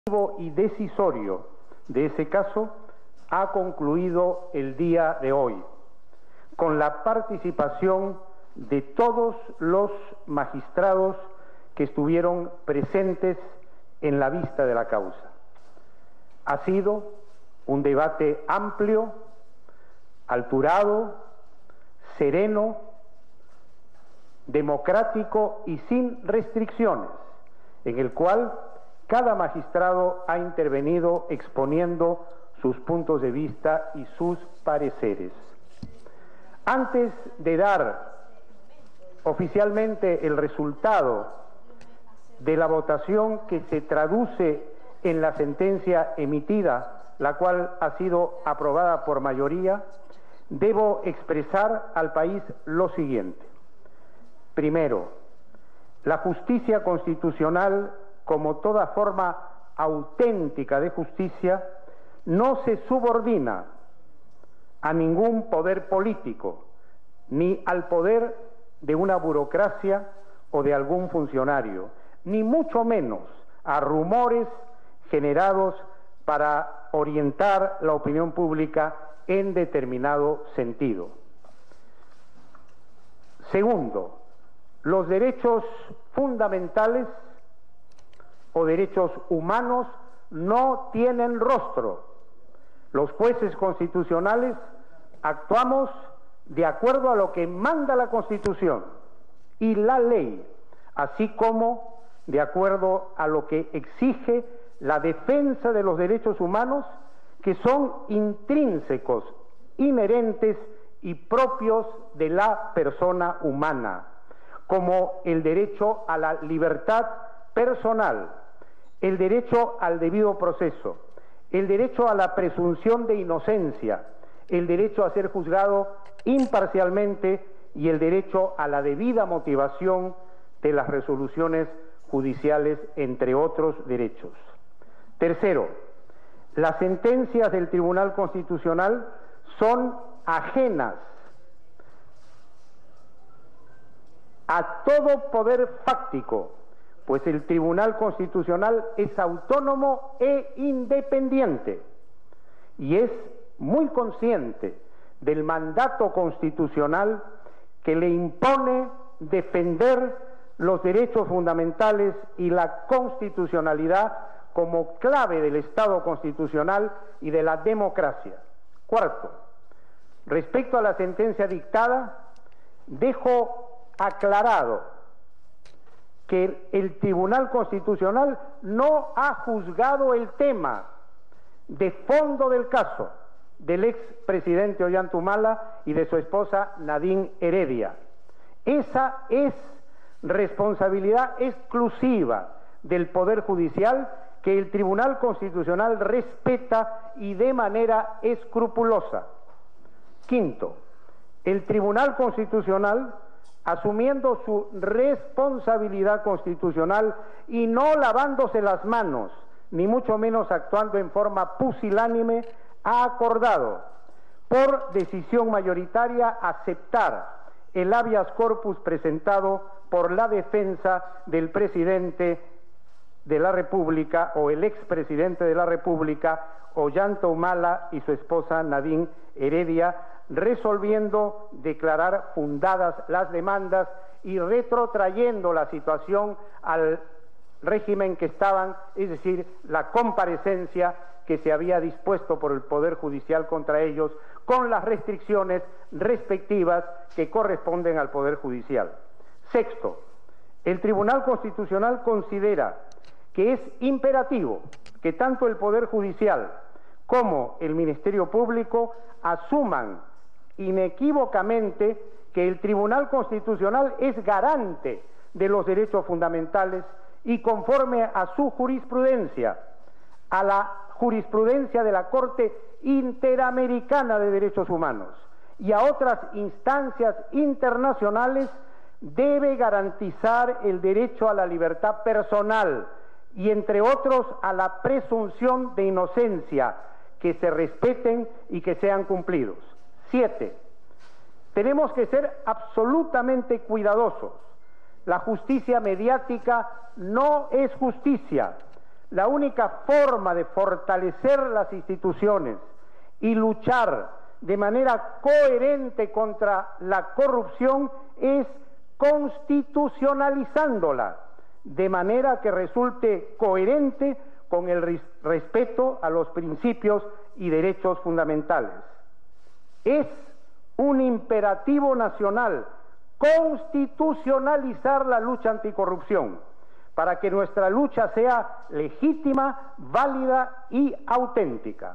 y decisorio de ese caso ha concluido el día de hoy, con la participación de todos los magistrados que estuvieron presentes en la vista de la causa. Ha sido un debate amplio, alturado, sereno, democrático y sin restricciones, en el cual cada magistrado ha intervenido exponiendo sus puntos de vista y sus pareceres. Antes de dar oficialmente el resultado de la votación que se traduce en la sentencia emitida, la cual ha sido aprobada por mayoría, debo expresar al país lo siguiente. Primero, la justicia constitucional, como toda forma auténtica de justicia, no se subordina a ningún poder político, ni al poder de una burocracia o de algún funcionario, ni mucho menos a rumores generados para orientar la opinión pública en determinado sentido. Segundo, los derechos fundamentales o derechos humanos no tienen rostro. Los jueces constitucionales actuamos de acuerdo a lo que manda la Constitución y la ley, así como de acuerdo a lo que exige la defensa de los derechos humanos, que son intrínsecos, inherentes y propios de la persona humana, como el derecho a la libertad personal, el derecho al debido proceso, el derecho a la presunción de inocencia, el derecho a ser juzgado imparcialmente y el derecho a la debida motivación de las resoluciones judiciales, entre otros derechos. Tercero, las sentencias del Tribunal Constitucional son ajenas a todo poder fáctico, pues el Tribunal Constitucional es autónomo e independiente y es muy consciente del mandato constitucional que le impone defender los derechos fundamentales y la constitucionalidad como clave del Estado constitucional y de la democracia. Cuarto, respecto a la sentencia dictada, dejo aclarado que el Tribunal Constitucional no ha juzgado el tema de fondo del caso del expresidente Ollanta Humala y de su esposa Nadine Heredia. Esa es responsabilidad exclusiva del Poder Judicial, que el Tribunal Constitucional respeta y de manera escrupulosa. Quinto, el Tribunal Constitucional, asumiendo su responsabilidad constitucional y no lavándose las manos, ni mucho menos actuando en forma pusilánime, ha acordado, por decisión mayoritaria, aceptar el habeas corpus presentado por la defensa del presidente de la República o el expresidente de la República, Ollanta Humala, y su esposa Nadine Heredia, resolviendo declarar fundadas las demandas y retrotrayendo la situación al régimen que estaban, es decir, la comparecencia que se había dispuesto por el Poder Judicial contra ellos, con las restricciones respectivas que corresponden al Poder Judicial. Sexto, el Tribunal Constitucional considera que es imperativo que tanto el Poder Judicial como el Ministerio Público asuman inequívocamente que el Tribunal Constitucional es garante de los derechos fundamentales y, conforme a su jurisprudencia, a la jurisprudencia de la Corte Interamericana de Derechos Humanos y a otras instancias internacionales, debe garantizar el derecho a la libertad personal y, entre otros, a la presunción de inocencia, que se respeten y que sean cumplidos. 7. Tenemos que ser absolutamente cuidadosos. La justicia mediática no es justicia, la única forma de fortalecer las instituciones y luchar de manera coherente contra la corrupción es constitucionalizándola, de manera que resulte coherente con el respeto a los principios y derechos fundamentales. Es un imperativo nacional constitucionalizar la lucha anticorrupción para que nuestra lucha sea legítima, válida y auténtica.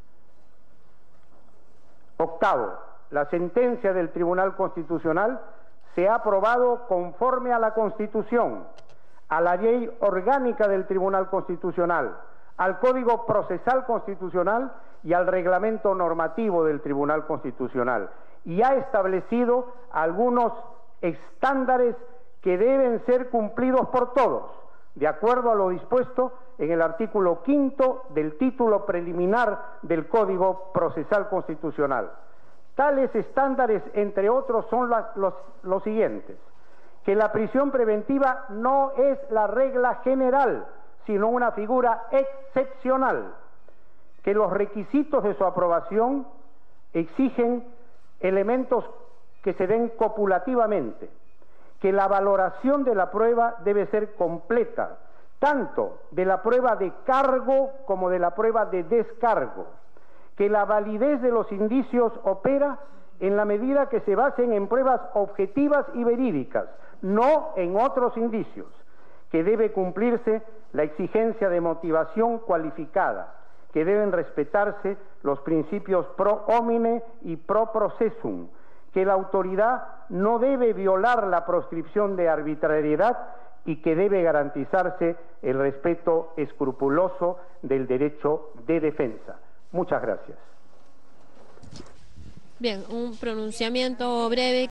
Octavo, la sentencia del Tribunal Constitucional se ha aprobado conforme a la Constitución, a la Ley Orgánica del Tribunal Constitucional, al Código Procesal Constitucional y al Reglamento Normativo del Tribunal Constitucional, y ha establecido algunos estándares que deben ser cumplidos por todos, de acuerdo a lo dispuesto en el artículo 5 del título preliminar del Código Procesal Constitucional. Tales estándares, entre otros, son los siguientes: que la prisión preventiva no es la regla general, sino una figura excepcional, que los requisitos de su aprobación exigen elementos que se den copulativamente, que la valoración de la prueba debe ser completa, tanto de la prueba de cargo como de la prueba de descargo, que la validez de los indicios opera en la medida que se basen en pruebas objetivas y verídicas, no en otros indicios, que debe cumplirse la exigencia de motivación cualificada, que deben respetarse los principios pro homine y pro processum, que la autoridad no debe violar la proscripción de arbitrariedad y que debe garantizarse el respeto escrupuloso del derecho de defensa. Muchas gracias. Bien, un pronunciamiento breve.